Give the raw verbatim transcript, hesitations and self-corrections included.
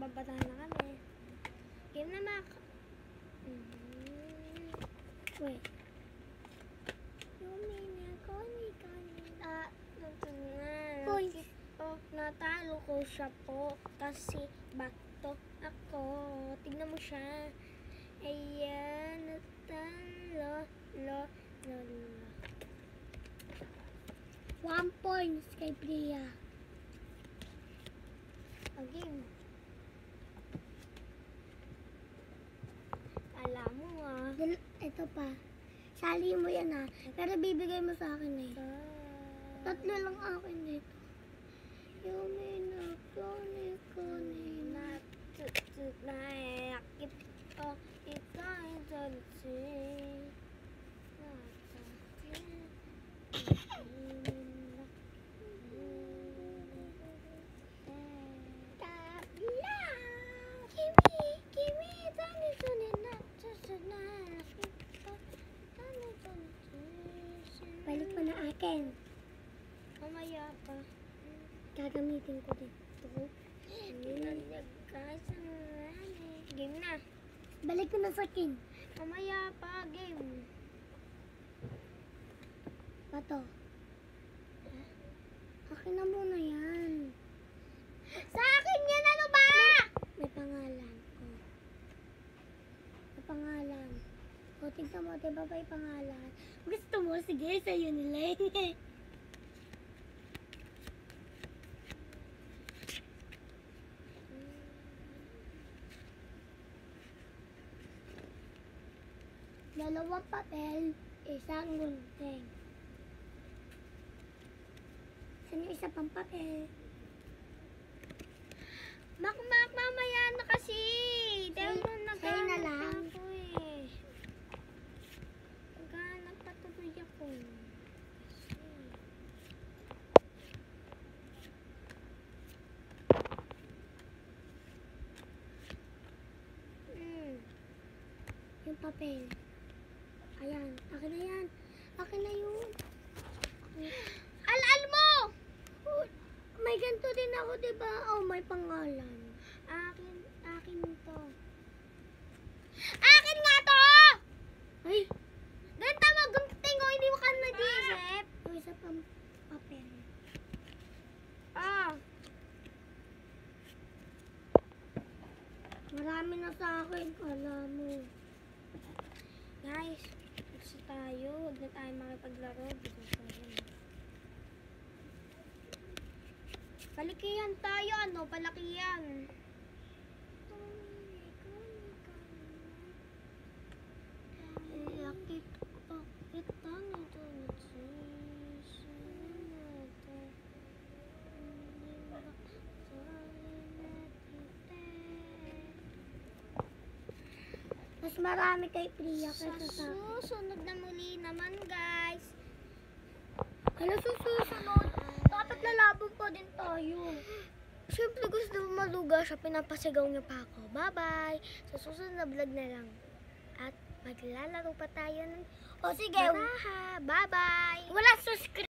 Babatahan na kami. Game na, Mac. Mm-hmm. Wait. Yumi na ko ni kanina. Ito na. Uy. Oh, natalo ko siya po. Kasi bato ako. Tignan mo siya. Ayan. Natalo. Lo. Lo. Lo. One points kay Priya. Ang game. Alam mo ah. Ito pa. Sali mo yan ah. Pero bibigay mo sa akin eh. Tatlo lang akin dito. Yumi na koni koni na tutut na yakip ko ikaw ito balik mo na akin. Mamaya pa. Gagamitin ko dito. Game na. Balik ko na sa akin. Mamaya pa. Game. Bato. Akin na muna yan. Sa akin yan! Ano ba? May pangalan. Oh. May pangalan. O, tignan mo, diba ba yung pangalan? Gusto mo? Sige, sa'yo nila. Dalawang papel, isang gunting. Saan yung isa pang papel? Mak, mak, mamaya na kasi. Dahil na na lang. Yung papel. Ayan. Akin na yan. Akin na yun. Al-al mo! Oh, may ganito din ako, diba? Oh, may pangalan. Akin. Akin to. Akin nga to! Ay! Ganta mo, gunting ko. Hindi mo ka nag-iisip. Yung isa pang papel. Ah! Marami na sa akin. Alam mo. Guys, gusto tayo. Huwag na tayo makipaglaro. Palakihan tayo, ano? Palakihan. Lakit pa kita nito. Mas marami kay Priya kaysa sa susunod na muli naman, guys. Ano susunod? Dapat lalabog pa din tayo. Siyempre gusto mo maluga siya, pinapasigaw niya pa ako. Bye-bye! Sa susunod na vlog na lang. At maglalaro pa tayo ng... O sige! Bye-bye! Wala subscribe!